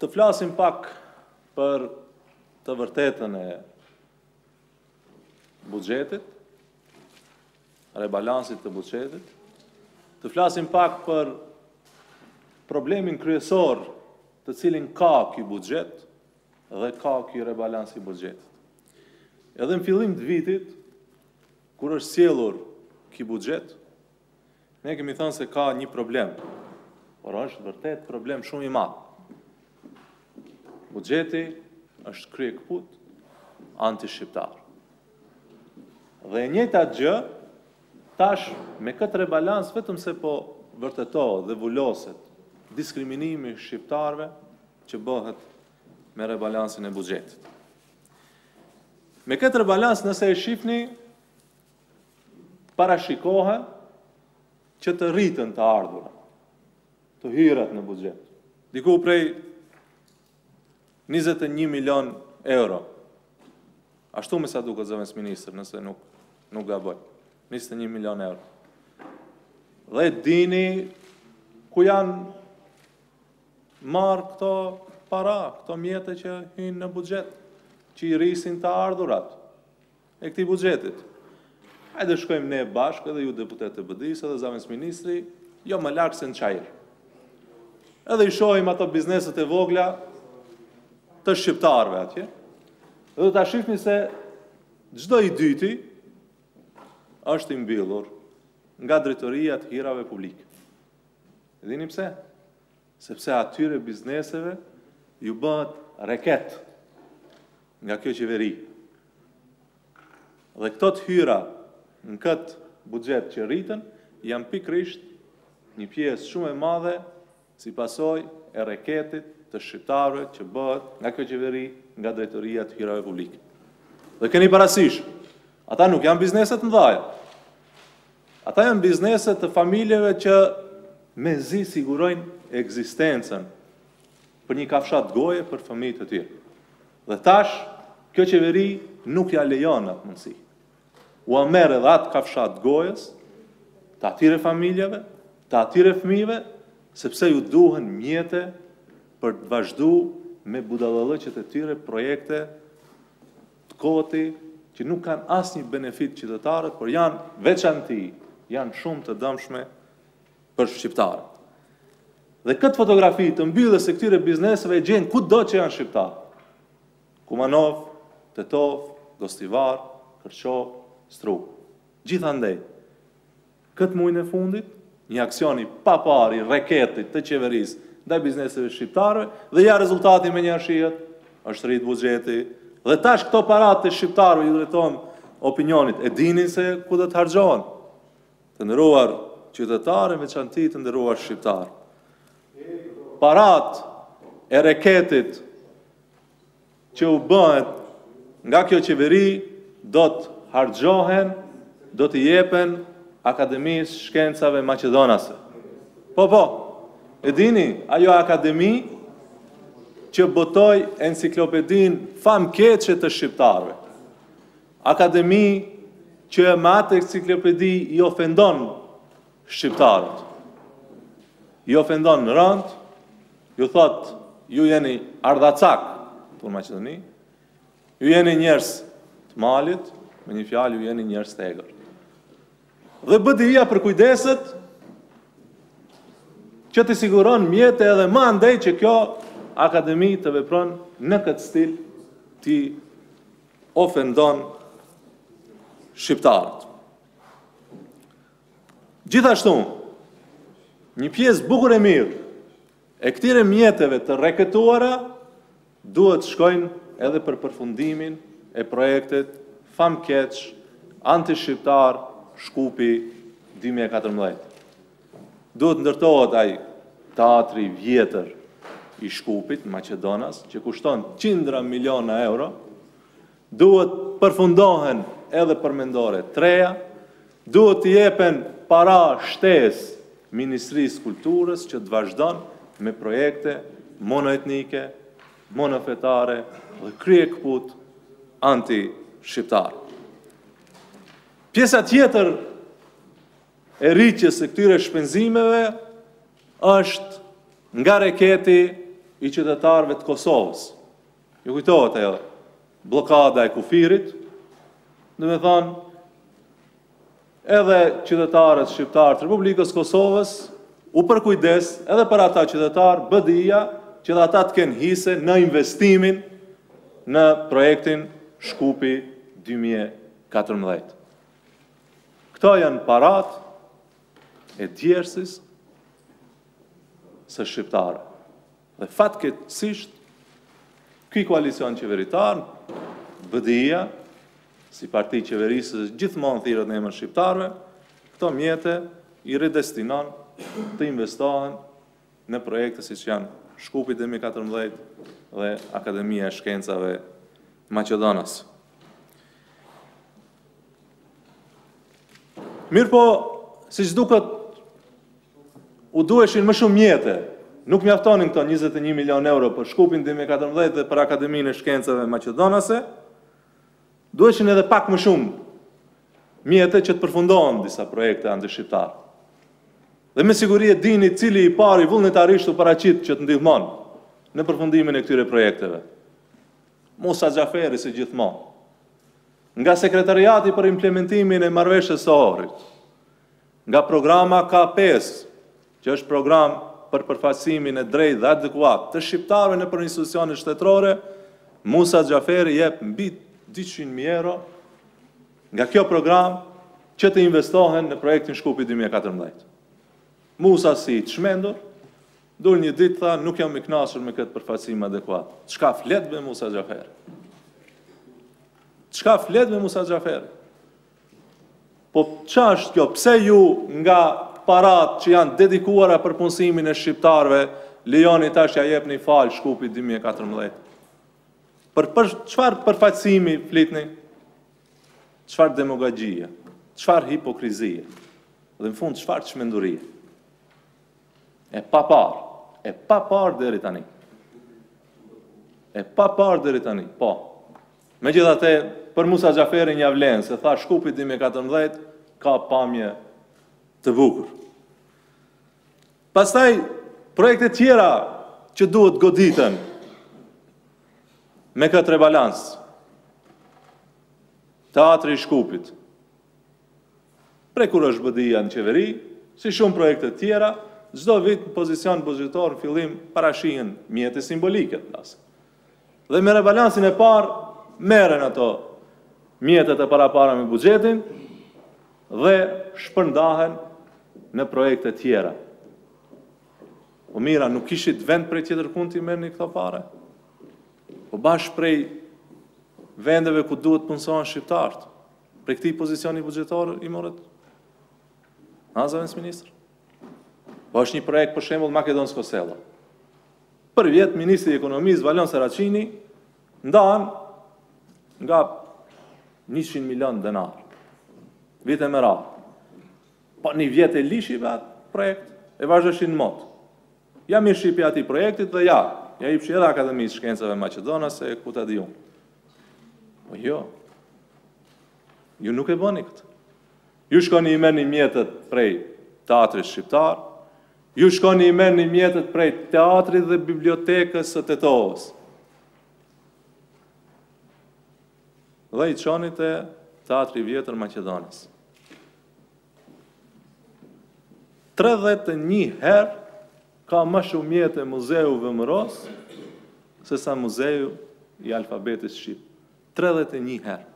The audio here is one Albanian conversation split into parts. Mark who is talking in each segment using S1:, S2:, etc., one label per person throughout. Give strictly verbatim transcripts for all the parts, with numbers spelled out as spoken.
S1: të flasim pak për të vërtetën e buxhetit, rebalansit të buxhetit, të flasim pak për problemin kryesor të cilin ka ky buxhet dhe ka ky rebalans i buxhetit. Edhe në fillim të vitit, kur është sjellur ky buxhet, ne kemi thënë se ka një problem, por është vërtet problem shumë i madh. Buxheti është kryekput anti-shqiptar. Dhe e njëjta gjë, tash me këtë rebalans vetëm se po vërtetohet dhe vuloset diskriminimi shqiptarëve që bëhet me rebalansin e buxhetit. Me këtë rebalans, nëse e shihni, parashikohet që të rritën të ardhurat, të hyrat në buxhet. Diku prej njëzet e një milion euro. Ashtu me sa duket zëvendës ministër, nëse nuk, nuk gaboj. njëzet e një milion euro. Dhe dini ku janë marrë këto para, këto mjete që hynë në buxhet, që i rrisin të ardhurat e këtij buxhetit. Hajde shkojmë ne bashkë, edhe ju deputet të B D I-s, edhe zëvendës ministri, jo më larg se në Çajër. Edhe i shohim ato bizneset e vogla të shqiptarëve atje, dhe ta shihni se çdo i dyti është i mbyllur nga drejtoria e hirave publike. E dini pse? Sepse atyre bizneseve ju bëhet reket nga kjo qeveri. Dhe këto të hyra në këtë buxhet që rritën, janë pikrisht një pjesë shumë e madhe si pasojë e reketit të shqiptarëve që bëhet nga kjo qeveri, nga drejtoria e hirave publike. Dhe keni parasysh, ata nuk janë bizneset të mëdha. Ata janë bizneset të familjeve që mezi sigurojnë ekzistencën për një kafshat goje për fëmijët e tyre. Dhe tash, kjo qeveri nuk ja lejon atë mundësi. U merr edhe atë kafshat gojës të atyre familjeve, të atyre fëmijëve, sepse ju duhen mjete për të vazhdu me budallëqet e tyre projekte të koti që nuk kanë asnjë benefit qytetarët, por janë veçanti, janë shumë të dëmshme për shqiptarët. Dhe këtë fotografi të mbyllës e këtyre bizneseve e gjenë kudo që janë shqiptarë. Kumanov, Tetov, Gostivar, Kërçov, Struk. Gjithandej, këtë muajin e fundit, një aksioni pa parë i reketit të qeverisë ndaj bizneseve shqiptarëve, dhe ja rezultati me një shihet, është rrit buxheti, dhe tash këto paratë të shqiptarëve ju drejton opinionit, e dinin se ku do të harxhohen. Të nderuar qytetarë, veçanti të nderuar shqiptarë. Paratë e reketit që u bëhet nga kjo qeveri do të harxhohen, do të jepen Akademisë Shkencave Maqedonase. Po, po, e dini, ajo akademi që botoj enciklopedin famkeqe të shqiptarëve. Akademi që me atë enciklopedi i ofendon shqiptarët. I ofendon në rënd, ju thot, ju jeni ardhacak, për Maqedoni, ju jeni njerëz të malit, me një fjalë ju jeni njerëz të egër. Dhe B D I-ja për kujdeset që të siguron mjete edhe më andej që kjo akademi të vepron në këtë stil të ofendon shqiptarët. Gjithashtu, një pjesë bukur e mirë e këtyre mjeteve të reketuara duhet shkojnë edhe për përfundimin e projektit famkeq anti-shqiptar Shkupi dy mijë e katërmbëdhjetë. Duhet ndërtohet ai teatri vjetër i Shkupit në Maqedonas, që kushton qindra miliona euro, duhet përfundohen edhe përmendore treja, duhet të jepen para shtesë Ministrisë Kulturës që të vazhdon me projekte monoetnike, monofetare dhe kryekput anti-shqiptar. Pjesa tjetër e rritjes së këtyre shpenzimeve është nga reketi i qytetarëve të Kosovës. Ju kujtohet ajo, blokada e kufirit, dhe me thonë, edhe qytetarët shqiptarë të Republikës Kosovës u përkujdes edhe për ata qytetarë B D I-ja që dhe ata të kenë hise në investimin në projektin Shkupi dy mijë e katërmbëdhjetë. Këto janë parat e djersis së shqiptare. Dhe fatkeqësisht, ky koalicion qeveritar, B D I-ja, si parti qeverisës gjithmonë thirrët në emër shqiptarëve, këto mjete i redestinon të investohen në projekte siç janë Shkupi dy mijë e katërmbëdhjetë dhe Akademia e Shkencave Maqedonas. Mirë po, siç duket, u duheshin më shumë mjete. Nuk mjaftonin këto njëzet e një milion euro për Shkupin dy mijë e katërmbëdhjetë dhe për Akademinë e Shkencave Maqedonase. Duheshin edhe pak më shumë mjete që të përfundohen disa projekte antishqiptare. Dhe me siguri e dini cili i pari vullnetarisht u paraqit që të ndihmon në përfundimin e këtyre projekteve. Musa Xhaferi si gjithmonë. Nga sekretariati për implementimin e marrëveshjes së Ohrit, nga programa K pesë, që është program për përfaqësimin e drejtë dhe adekuat të shqiptarëve në për institucione shtetërore, Musa Xhaferi jep mbi dyqind mijë euro nga kjo program që të investohen në projektin Shkupi dy mijë e katërmbëdhjetë. Musa si të shmendur, dur një ditë tha, nuk jam i kënaqur me këtë përfaqësim adekuat. Çka flet me Musa Xhaferi? Çka flet me Musa Xhaferi? Po ç'a është kjo? Pse ju nga parat që janë dedikuara për punësimin e shqiptarëve, lejoni tash ja jepni fal Shkupit dy mijë e katërmbëdhjetë? Për për çfarë përfaqësimi flitni? Çfarë demagogjie? Çfarë hipokrizie? Dhe në fund çfarë çmendurie? E pa parë, e pa parë deri tani. E pa parë deri tani, po. Megjithatë, për Musa Xhaferi një vlen, se tha Shkupi dy mijë e katërmbëdhjetë ka pamje të bukur. Pastaj, projekte tjera që duhet goditen me këtë rebalans. Teatri i Shkupit. Prej kur është B D I-ja në qeveri, si shumë projekte tjera, çdo vit në pozicion buxhetor në fillim parashihen mjete simbolike të plasë. Dhe me rebalansin e parë, merren ato mjetet e parapara me buxhetin dhe shpërndahen në projekte tjera. Po mira, nuk kishit vend prej tjetër kund t'i merrni këto pare? Po bashkë prej vendeve ku duhet punësohen shqiptarët, prej këtij pozicioni buxhetor i morët? Ha, zëvendës ministër? Po është një projekt për shembull Makedonsko Sella. Për vjet ministri i ekonomisë Valon Saracini ndan nga njëqind milion denar. Vite me radhë. Po një vjet e lishi me atë projekt, e vazhdoshin në mot. Ja mirë shqipi ati projektit dhe ja, ja i pshi edhe Akademisë Shkencave Maqedonase, ku ta di unë. Po jo. Ju nuk e bëni këtë. Ju shkoni i merrni mjetet prej teatrit shqiptar, ju shkoni i merrni mjetet prej teatrit dhe bibliotekës së Tetovës. Dhe i çoni te Teatri i Vjetër Maqedonës. tridhjetë e një herë ka më shumë mjete Muzeu Vëmëros se sa Muzeu i Alfabetit Shqip. tridhjetë e një herë.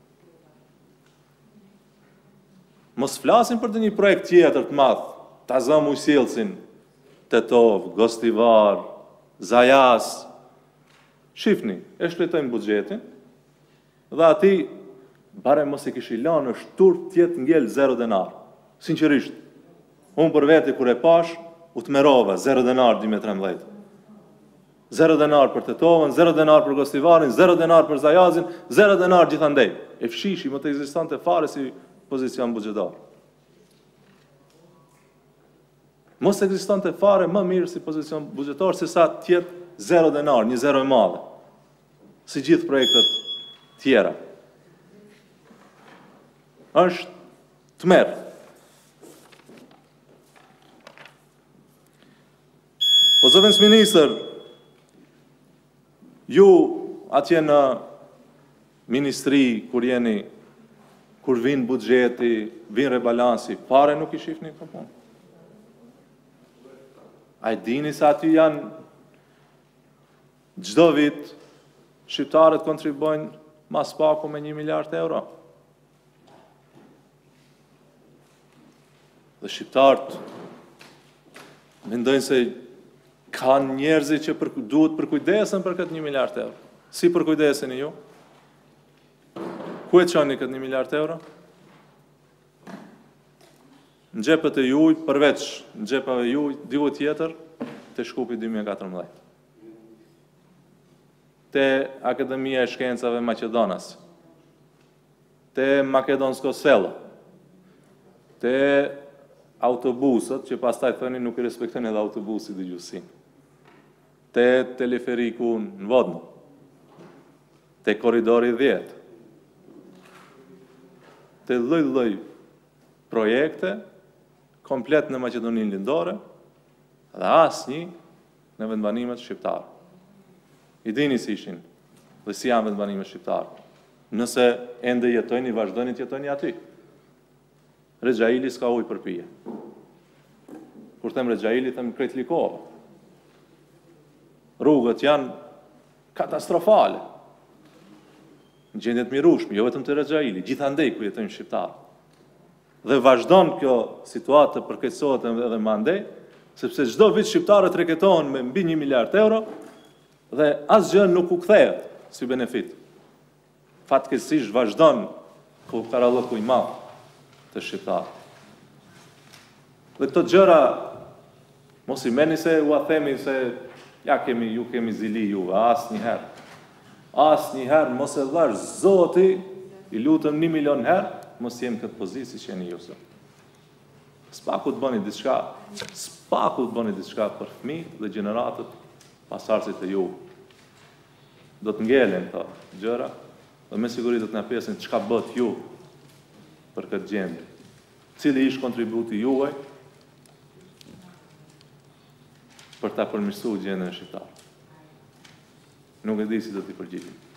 S1: Mos flasin për të një projekt tjetër të madh, ta zëmë ujësillësin, Tetov, Gostivar, Zajas. Shifni, e shpletojnë buxhetin, dhe ati, bare mos e kishi lanë, është turp tjetë ngell zero denar. Sinqerisht, unë për veti kur e pash, u të merova, zero denar dy mijë e trembëdhjetë. Zero denar për Tetovën, zero denar për Gostivarin, zero denar për Zajazin, zero denar gjithandej. E fshishi, më të ekzistante fare si pozicion buxhetar. Mos ekzistante fare më mirë si pozicion buxhetar se sa tjetë zero denar, një zero e madhe. Si gjithë projektet tjera. Është të merë. Po zëvendës ministër, Ju atje në ministri, kur jeni, kur vinë buxheti, vinë rebalansi, pare nuk i shifni për punë. A i dini se aty janë gjdo vit, shqiptarët kontribojnë mas paku me një miliard euro. Dhe shqiptarët mendojnë se kanë njerëzi që për, duhet përkujdesen për këtë një miliard euro. Si përkujdesen ju? Ku e qoni këtë një miliard euro? Në gjepët e juj, përveç në gjepave juj, divu tjetër, të Shkupi dy mijë e katërmbëdhjetë. Te Akademia e Shkencave Maqedonas, te Makedonsko Selo, te autobusët, që pastaj thëni nuk i respektojnë edhe autobusit dhe gjusin, te teleferiku në Vodno, te koridori dhjetë, te lloj-lloj projekte komplet në Maqedoninë Lindore dhe asnjë në vendbanimet shqiptare. I dini si ishin dhe si janë vendbanimet shqiptare. Nëse ende jetojnë, i vazhdojnë të jetojnë aty. Rexhaili s'ka ujë për pije. Kur them Rexhaili, them krejt Likova. Rrugët janë katastrofale. Në gjendje të mirueshme, jo vetëm të Rexhaili, gjithandej ku jetojnë shqiptarë. Dhe vazhdon kjo situatë të përkeqësohet edhe më andej, sepse çdo vit shqiptarët reketohen me mbi një miliard euro dhe asgjë nuk u kthehet si benefit. Fatkeqësisht vazhdon ku karallëku i madh të shqiptarëve. Dhe këto gjëra mos i meni se u a themi se ja kemi ju kemi zili juve asnjëherë. Asnjëherë mos e dhash Zoti, i lutem një milion herë, mos jem këtë pozici që jeni ju sot. S'paku të bëni diçka, s'paku të bëni diçka për fëmijë dhe gjeneratët pasardhësit e ju. Do të ngelen këto gjëra dhe me siguri do të na pyesin çka bët ju për këtë gjendje. Cili ish kontributi juaj për ta përmirësuar gjendjen e shqiptarëve. Nuk e di si do t'i përgjigjem.